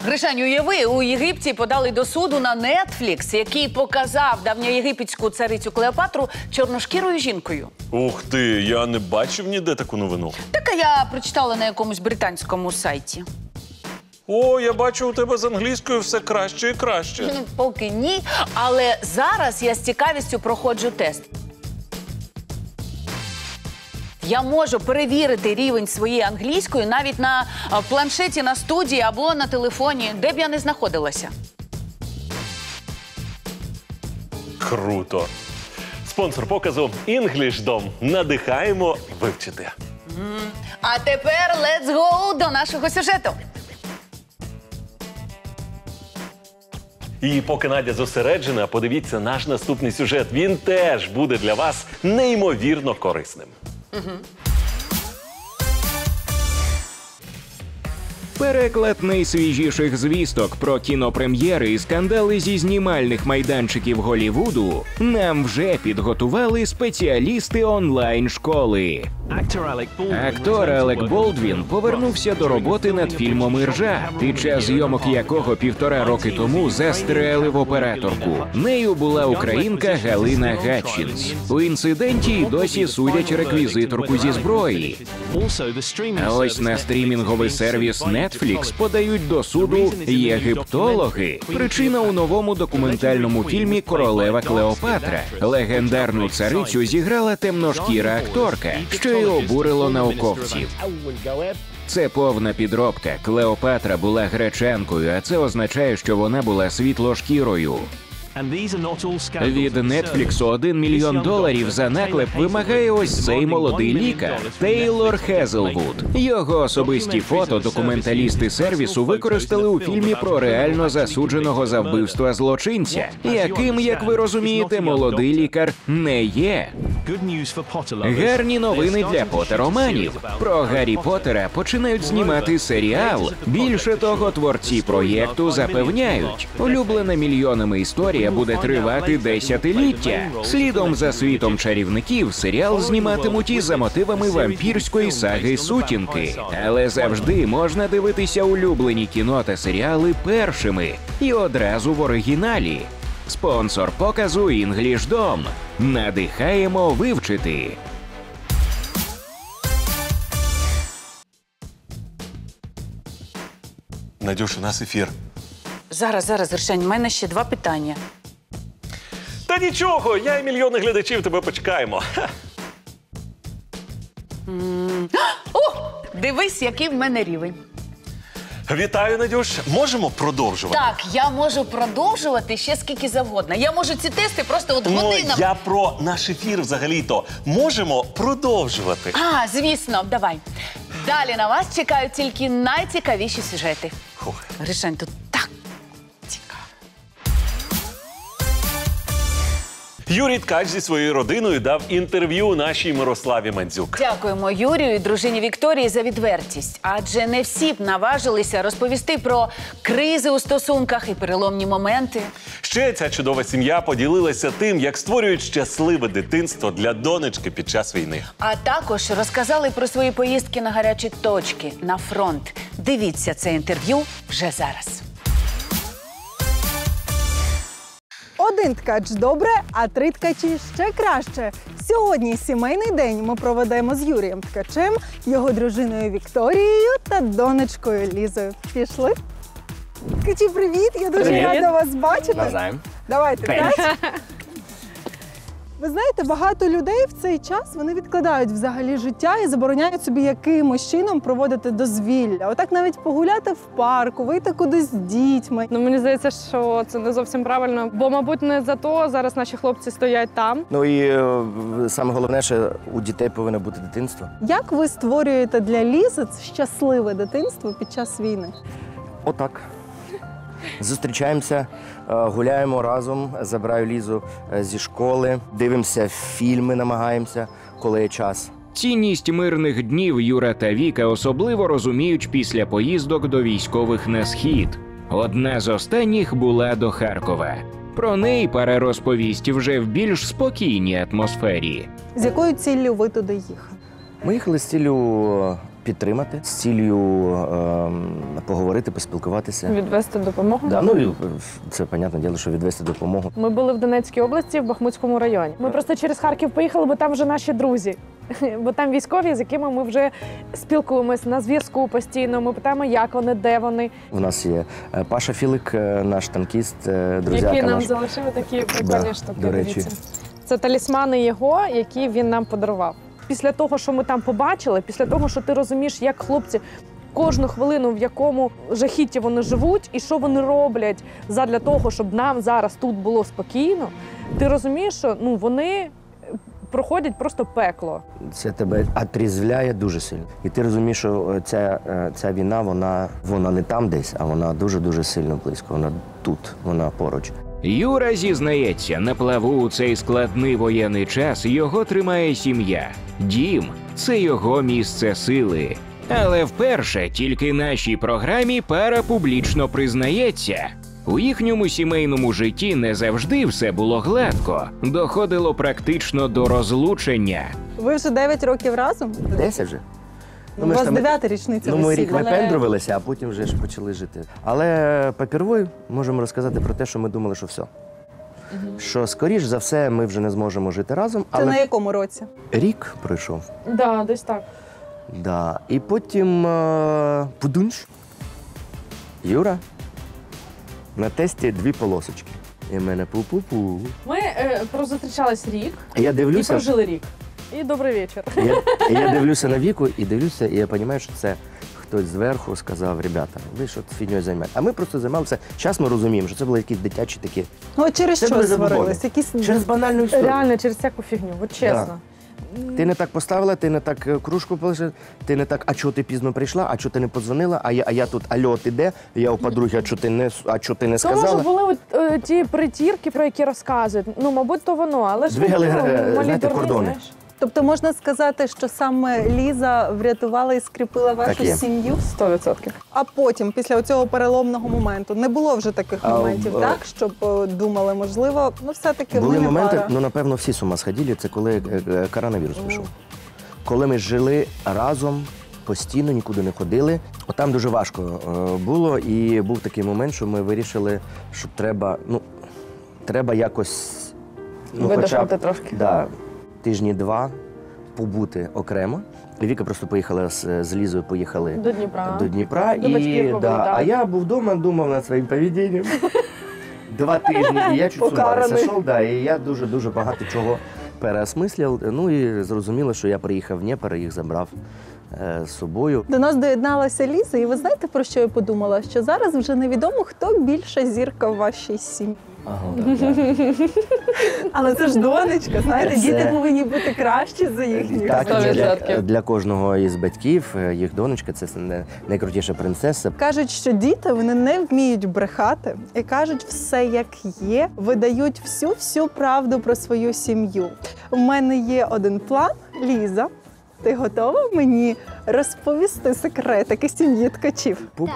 Гришань, уяви, у Єгипті подали до суду на Netflix, який показав давньоєгипетську царицю Клеопатру чорношкірою жінкою. Ух ти, я не бачив ніде таку новину. Так, а я прочитала на якомусь британському сайті. О, я бачу, у тебе з англійською все краще і краще. Ну, поки ні, але зараз я з цікавістю проходжу тест. Я можу перевірити рівень своєї англійської навіть на планшеті на студії або на телефоні, де б я не знаходилася. Круто. Спонсор показу «Інглішдом». Надихаємо вивчити. А тепер let's go до нашого сюжету. І поки Надя зосереджена, подивіться наш наступний сюжет. Він теж буде для вас неймовірно корисним. Переклад найсвіжіших звісток про кінопрем'єри і скандали зі знімальних майданчиків Голлівуду нам вже підготували спеціалісти онлайн-школи. Актор Алек Болдвін повернувся до роботи над фільмом «Іржа», під час зйомок якого 1,5 роки тому застрелив операторку. Нею була українка Галина Гатчинс. У інциденті й досі судять реквізиторку зі зброї. А ось на стрімінговий сервіс Netflix подають до суду єгиптологи. Причина у новому документальному фільмі «Королева Клеопатра». Легендарну царицю зіграла темношкіра акторка, що й обурило науковців. Це повна підробка. Клеопатра була гречанкою, а це означає, що вона була світлошкірою. Від Нетфліксу $1 мільйон за наклеп вимагає ось цей молодий лікар Тейлор Хезелвуд. Його особисті фото документалісти сервісу використали у фільмі про реально засудженого за вбивство злочинця, яким, як ви розумієте, молодий лікар не є. Гарні новини для потероманів. Про Гаррі Поттера починають знімати серіал. Більше того, творці проєкту запевняють, улюблена мільйонами історія буде тривати десятиліття. Слідом за світом чарівників серіал зніматимуть і за мотивами вампірської саги «Сутінки». Але завжди можна дивитися улюблені кіно та серіали першими і одразу в оригіналі. Спонсор показу «Інглішдом». Надихаємо вивчити. Надюш, у нас ефір. Зараз, Гришань, в мене ще 2 питання. Та нічого, я і мільйони глядачів тебе почекаємо. О, дивись, який в мене рівень. Вітаю, Надюш. Можемо продовжувати? Так, я можу продовжувати ще скільки завгодно. Я можу ці тести просто от годинами. Я про наш ефір взагалі-то. Можемо продовжувати? А, звісно, давай. Далі на вас чекають тільки найцікавіші сюжети. Фух. Гришань, тут так цікаво. Юрій Ткач зі своєю родиною дав інтерв'ю нашій Мирославі Мандзюк. Дякуємо Юрію і дружині Вікторії за відвертість. Адже не всі б наважилися розповісти про кризи у стосунках і переломні моменти. Ще ця чудова сім'я поділилася тим, як створюють щасливе дитинство для донечки під час війни. А також розказали про свої поїздки на гарячі точки, на фронт. Дивіться це інтерв'ю вже зараз. 1 ткач добре, а 3 ткачі ще краще. Сьогодні сімейний день ми проведемо з Юрієм Ткачем, його дружиною Вікторією та донечкою Лізою. Пішли? Ткачі, привіт! Я дуже рада вас бачити. Навзаєм. Давайте, ткач. Ви знаєте, багато людей в цей час вони відкладають взагалі життя і забороняють собі якимось чином проводити дозвілля. Отак навіть погуляти в парку, вийти кудись з дітьми. Ну, мені здається, що це не зовсім правильно, бо, мабуть, не за то зараз наші хлопці стоять там. Ну і саме головне, що у дітей повинно бути дитинство. Як ви створюєте для Лізи щасливе дитинство під час війни? Отак. Зустрічаємося, гуляємо разом, забираю Лізу зі школи, дивимося фільми, намагаємося, коли є час. Цінність мирних днів Юра та Віка особливо розуміють після поїздок до військових на Схід. Одна з останніх була до Харкова. Про неї пара розповість вже в більш спокійній атмосфері. З якою ціллю ви туди їхали? Ми їхали з ціллю підтримати з ціллю поговорити, поспілкуватися. Відвести допомогу. Да, ну, і це, понятне діло, що відвести допомогу. Ми були в Донецькій області, в Бахмутському районі. Ми просто через Харків поїхали, бо там вже наші друзі. Бо там військові, з якими ми вже спілкуємось на зв'язку постійно. Ми питаємо, як вони, де вони. У нас є Паша Філик, наш танкіст, друзяка Які нам наш. залишили такі прикольні Да, штуки. до речі. Дивіться. Це талісмани його, які він нам подарував. Після того, що ми там побачили, після того, що ти розумієш, як хлопці кожну хвилину, в якому жахітті вони живуть і що вони роблять задля того, щоб нам зараз тут було спокійно, ти розумієш, що вони проходять просто пекло. Це тебе отрізвляє дуже сильно. І ти розумієш, що ця війна, вона не там десь, а вона дуже-дуже сильно близько. Вона тут, вона поруч. Юра зізнається, на плаву у цей складний воєнний час його тримає сім'я. Дім – це його місце сили. Але вперше тільки нашій програмі пара публічно признається. У їхньому сімейному житті не завжди все було гладко. Доходило практично до розлучення. Ви вже 9 років разом? 10 вже. У вас 9-та річниця Ну, ми весілля. рік випендрувалися, а потім вже ж почали жити. Але папірвою можемо розказати про те, що ми думали, що все. Що, скоріш за все, ми вже не зможемо жити разом. Це Але на якому році? рік пройшов. Да, десь так. Да. І потім пудунч. Юра. На тесті 2 полосочки. І в мене пу-пу-пу. Ми прозустрічались рік Я і дивлюся, прожили рік. І добрий вечір. я дивлюся на Віку і дивлюся, і я розумію, що це хтось зверху сказав: ребята, ви що фігньою займаєтесь. А ми просто займалися. Зараз ми розуміємо, що це були якісь дитячі такі. Ну, через Це що були забобони. сварились? Якісь... Через банальну історію. Реально через всяку фігню, от чесно. Ти не так поставила, ти не так кружку полишила, ти не так, а чого ти пізно прийшла, а чого ти не подзвонила, а я тут, алло, ти де? Я у подруги, а чого ти не То, може, сказала? були ті притірки, про які розказують. Ну, мабуть, то воно, але ж Двигали, малі знаєте, дурні, кордони. знаєш. Тобто можна сказати, що саме Ліза врятувала і скріпила вашу є. сім'ю? 100%. А потім, після цього переломного моменту, не було вже таких моментів, так? Щоб думали, можливо, все-таки Були ми не моменти, пара. ну, напевно, всі з ума сходили, це коли коронавірус пішов. Коли ми жили разом, постійно, нікуди не ходили. Отам дуже важко було, і був такий момент, що ми вирішили, що треба якось... Видихнути трошки. Да, тижні 2 побути окремо. І Віка просто поїхала з Лізою, поїхали До Дніпра. до Дніпра. До батьків повилітали. А я був вдома, думав над своїм поведінням. 2 тижні, і я чуть з ума не Покараний. сошов, і я дуже багато чого переосмислив. Ну і зрозуміло, що я приїхав в Дніпро, їх забрав з собою. До нас доєдналася Ліза, і ви знаєте, про що я подумала? Що зараз вже невідомо, хто більша зірка в вашій сім'ї. Ага, Але це ж донечка, знаєте, Це- діти повинні бути кращі за їхніх. Так, 100%. для кожного із батьків їх донечка це найкрутіша принцеса. Кажуть, що діти вони не вміють брехати і кажуть все як є, видають всю правду про свою сім'ю. У мене є один план, Ліза. Ти готова мені розповісти секретики сім'ї ткачів? Пу-пу.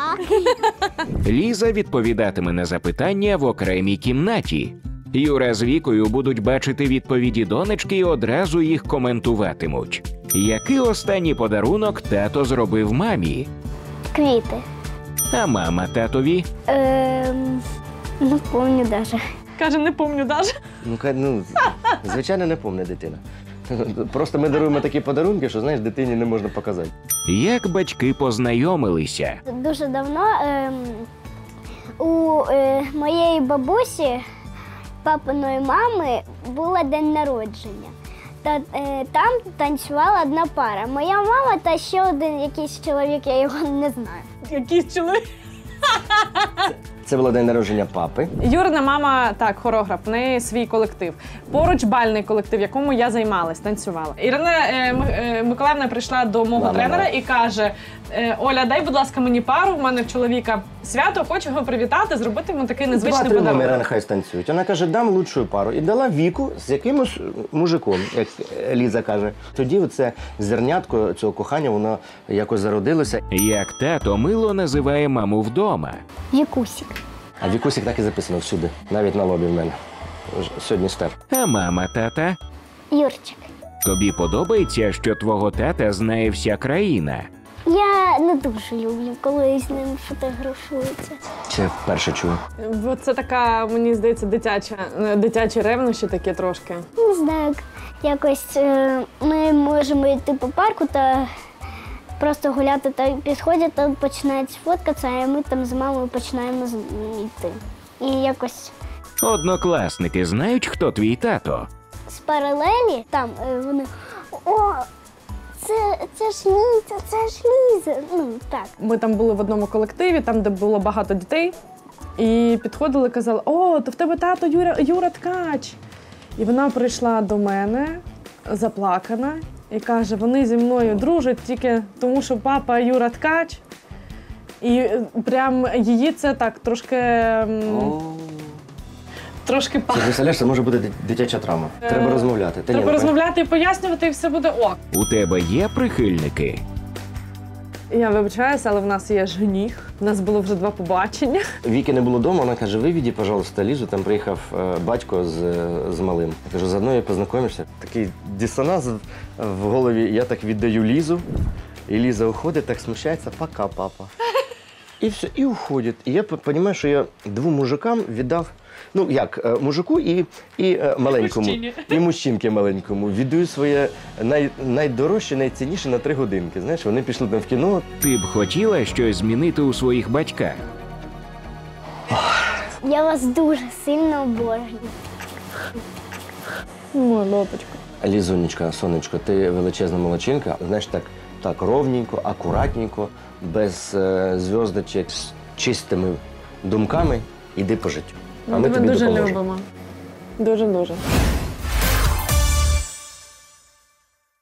Ліза відповідатиме на запитання в окремій кімнаті. Юра з Вікою будуть бачити відповіді донечки і одразу їх коментуватимуть. Який останній подарунок тато зробив мамі? Квіти. А мама татові? Не помню даже. Каже, не помню навіть. Звичайно, не помне дитина. Просто ми даруємо такі подарунки, що, знаєш, дитині не можна показати. Як батьки познайомилися? Дуже давно у моєї бабусі, папиної мами, було день народження. Там танцювала одна пара. Моя мама та ще один якийсь чоловік, я його не знаю. Якийсь чоловік. Це було день народження папи. Юрина мама, так, хореограф, в неї свій колектив. Поруч бальний колектив, в якому я займалась, танцювала. Ірина Миколаївна прийшла до мого тренера і каже: Оля, дай, будь ласка, мені пару, в мене в чоловіка свято, хочу його привітати, зробити йому такий незвичний 2-3 номери подарунок. нехай станцюють. Вона каже, дам лучшу пару. І дала Віку з якимось мужиком, як Ліза каже. Тоді оце зернятко цього кохання, воно якось зародилося. Як тато мило називає маму вдома? Вікусік. А Вікусик так і записано всюди, навіть на лобі в мене. Сьогодні стер. А мама тата? Юрчик. Тобі подобається, що твого тата знає вся країна? Я не дуже люблю, коли з ним фотографуються. Це вперше чую. Бо це така, мені здається, дитячі ревнощі такі трошки. Не знаю, якось ми можемо йти по парку та просто гуляти, та підходять, та починають фоткатися, а ми там з мамою починаємо йти. І якось Однокласники знають, хто твій тато? з паралелі там вони «О, це ж Ліза, це ж Ліза». Ну, так. Ми там були в одному колективі, там, де було багато дітей, і підходили, казали: «О, то в тебе тато Юра Ткач». І вона прийшла до мене, заплакана, і каже: «Вони зі мною дружать тільки тому, що папа Юра Ткач». І прям її це так трошки Ти представляєш, це може бути дитяча травма. Треба розмовляти. Треба розмовляти і пояснювати, і все буде ок. У тебе є прихильники? Я вибачаюся, але в нас є жених. У нас було вже 2 побачення. Віки не було вдома, вона каже: виведи, пожалуйста, Лізу, там приїхав батько з малим. Я кажу: заодно і познайомишся. Такий дисонанс в голові, я так віддаю Лізу, і Ліза уходить, так смущається: пока, папа. І все, і уходить. І я розумію, що я 2 мужикам віддав, ну як, мужику і маленькому, і мужчинки маленькому. Віддаю своє найдорожче, найцінніше на 3 годинки. Знаєш, вони пішли там в кіно. Ти б хотіла щось змінити у своїх батьках? Я вас дуже сильно обожнюю. Ой, лопочка. Лізунечка, сонечко, ти величезна молодчинка. Знаєш, так ровненько, акуратненько, без зв'язочок, з чистими думками, іди по життю. Ми тебе дуже любимо. Дуже-дуже.